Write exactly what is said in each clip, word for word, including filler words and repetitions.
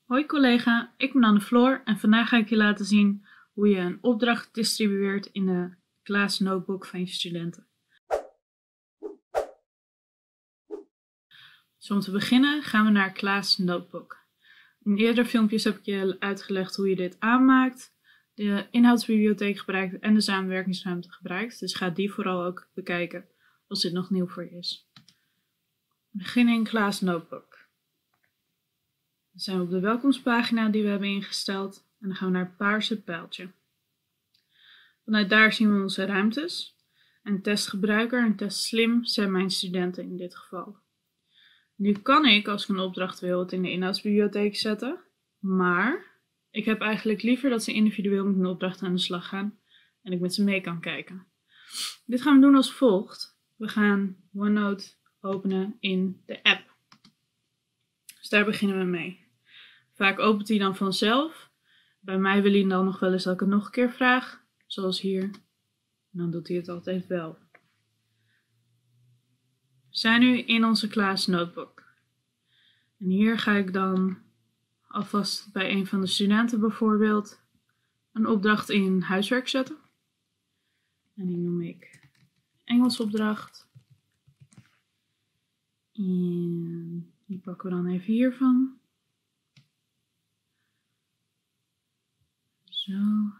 Hoi collega, ik ben Anne Floor en vandaag ga ik je laten zien hoe je een opdracht distribueert in de Class Notebook van je studenten. Dus om te beginnen gaan we naar Class Notebook. In eerdere filmpjes heb ik je uitgelegd hoe je dit aanmaakt, de inhoudsbibliotheek gebruikt en de samenwerkingsruimte gebruikt. Dus ga die vooral ook bekijken als dit nog nieuw voor je is. We beginnen in Class Notebook. Dan zijn we op de welkomstpagina die we hebben ingesteld en dan gaan we naar het paarse pijltje. Vanuit daar zien we onze ruimtes. En testgebruiker en test slim zijn mijn studenten in dit geval. Nu kan ik, als ik een opdracht wil, het in de inhoudsbibliotheek zetten. Maar ik heb eigenlijk liever dat ze individueel met een opdracht aan de slag gaan en ik met ze mee kan kijken. Dit gaan we doen als volgt. We gaan OneNote openen in de app. Dus daar beginnen we mee. Vaak opent hij dan vanzelf. Bij mij wil hij dan nog wel eens dat ik het nog een keer vraag. Zoals hier. En dan doet hij het altijd wel. We zijn nu in onze Class Notebook. En hier ga ik dan alvast bij een van de studenten bijvoorbeeld een opdracht in huiswerk zetten. En die noem ik Engels opdracht. En die pakken we dan even hiervan. Zo.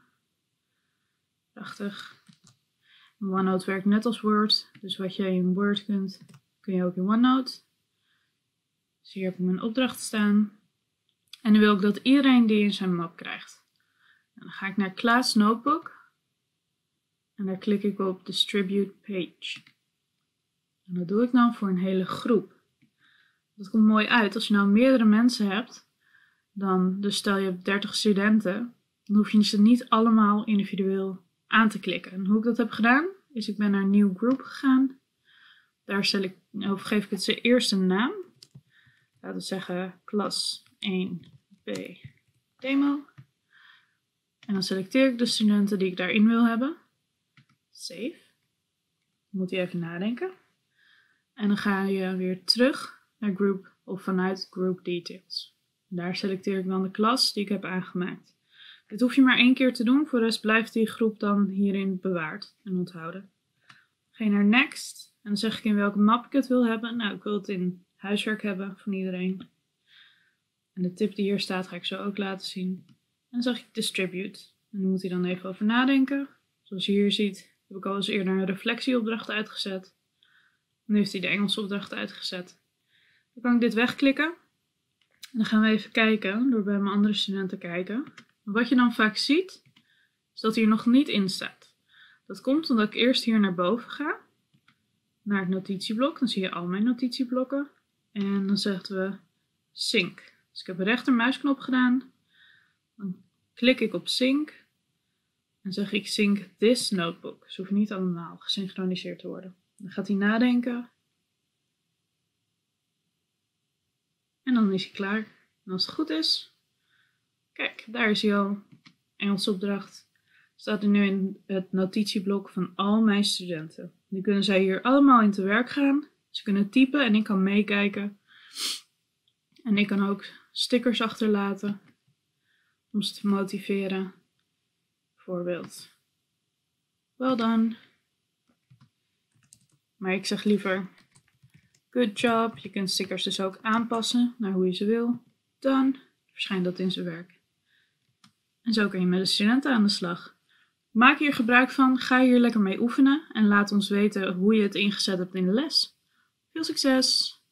Prachtig. OneNote werkt net als Word. Dus wat jij in Word kunt, kun je ook in OneNote. Dus hier heb ik mijn opdracht staan. En nu wil ik dat iedereen die in zijn map krijgt. Dan ga ik naar Class Notebook. En daar klik ik op Distribute Page. En dat doe ik dan voor een hele groep. Dat komt mooi uit. Als je nou meerdere mensen hebt, dan, dus stel je hebt dertig studenten, dan hoef je ze niet allemaal individueel aan te klikken. En hoe ik dat heb gedaan, is ik ben naar New Group gegaan. Daar stel ik, of geef ik het ze eerst een naam. Laten we zeggen klas één B demo. En dan selecteer ik de studenten die ik daarin wil hebben. Save. Dan moet je even nadenken. En dan ga je weer terug naar Group of vanuit Group Details. Daar selecteer ik dan de klas die ik heb aangemaakt. Dit hoef je maar één keer te doen, voor de rest blijft die groep dan hierin bewaard en onthouden. Ga je naar Next en dan zeg ik in welke map ik het wil hebben. Nou, ik wil het in huiswerk hebben van iedereen. En de tip die hier staat ga ik zo ook laten zien. En dan zeg ik Distribute. En dan moet hij dan even over nadenken. Zoals je hier ziet heb ik al eens eerder een reflectieopdracht uitgezet. Nu heeft hij de Engelse opdracht uitgezet. Dan kan ik dit wegklikken. En dan gaan we even kijken, door bij mijn andere studenten te kijken. Wat je dan vaak ziet, is dat hij er nog niet in staat. Dat komt omdat ik eerst hier naar boven ga. Naar het notitieblok. Dan zie je al mijn notitieblokken. En dan zeggen we Sync. Dus ik heb een rechtermuisknop gedaan. Dan klik ik op Sync. En zeg ik Sync this notebook. Ze hoeven niet allemaal gesynchroniseerd te worden. Dan gaat hij nadenken. En dan is hij klaar. En als het goed is, kijk, daar is hij al. Engelse opdracht. Staat er nu in het notitieblok van al mijn studenten. Nu kunnen zij hier allemaal in te werk gaan. Ze kunnen typen en ik kan meekijken. En ik kan ook stickers achterlaten om ze te motiveren. Bijvoorbeeld, well done. Maar ik zeg liever good job. Je kunt stickers dus ook aanpassen naar hoe je ze wil. Done. Verschijnt dat in zijn werk. En zo kun je met de studenten aan de slag. Maak hier gebruik van. Ga hier lekker mee oefenen. En laat ons weten hoe je het ingezet hebt in de les. Veel succes!